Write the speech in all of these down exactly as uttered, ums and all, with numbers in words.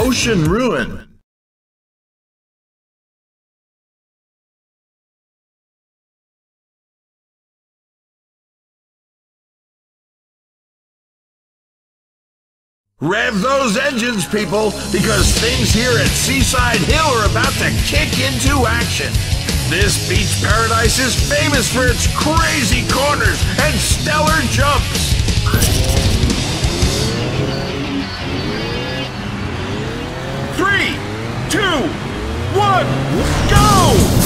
Ocean Ruin. Rev those engines, people, because things here at Seaside Hill are about to kick into action. This beach paradise is famous for its crazy corners and stellar jumps. Three, two, one, go!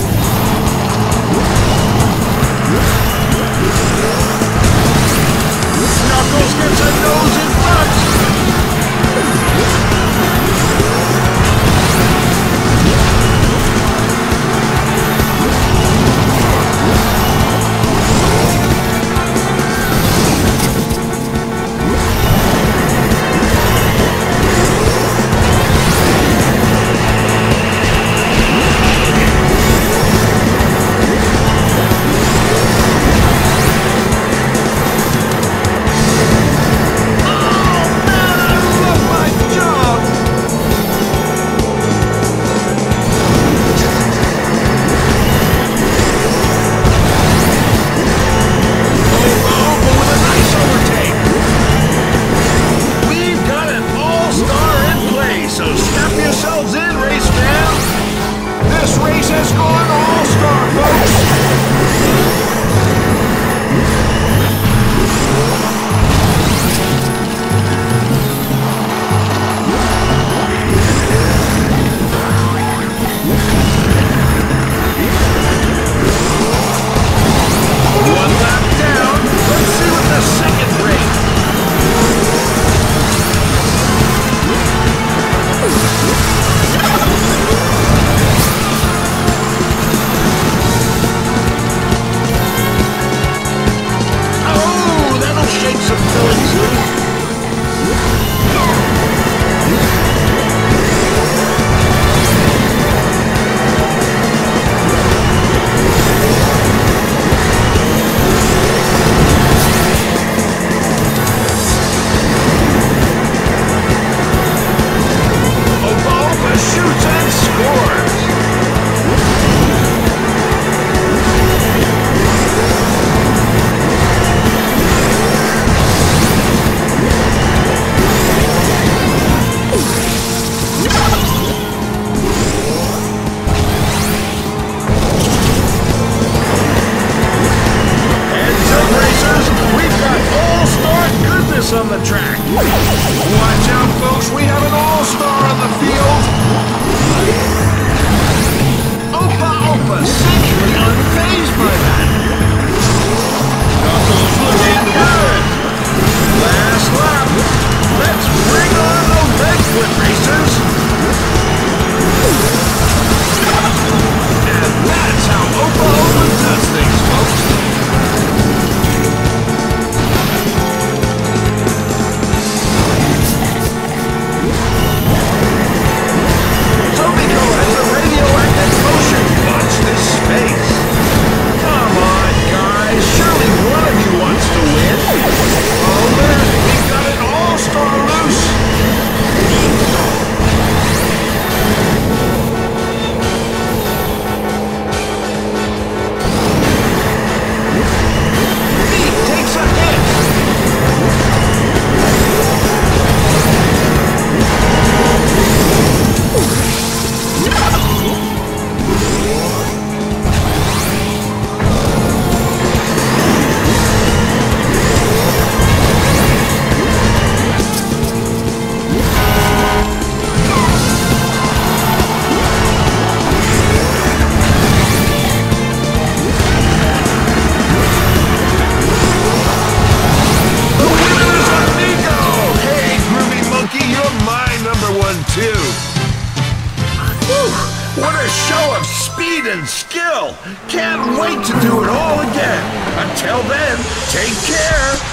Knuckles gets a nose in front. On the track. Watch out, folks, we have an all-star on the field. Opa Opa seemingly unfazed by that. Knuckles looking good. Last lap. Let's bring on the Redwood racers. And that's how Opa Opa does things, folks. Watch this space. Come on, guys. Surely one of you wants to win. Oh, man, we've got an all-star loose. Pete takes a hit. What a show of speed and skill! Can't wait to do it all again! Until then, take care!